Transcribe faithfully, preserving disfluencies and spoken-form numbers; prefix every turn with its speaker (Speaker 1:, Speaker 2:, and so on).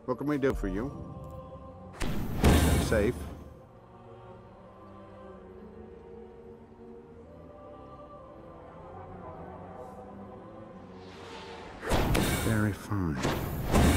Speaker 1: What can we do for you? Safe. Very fine.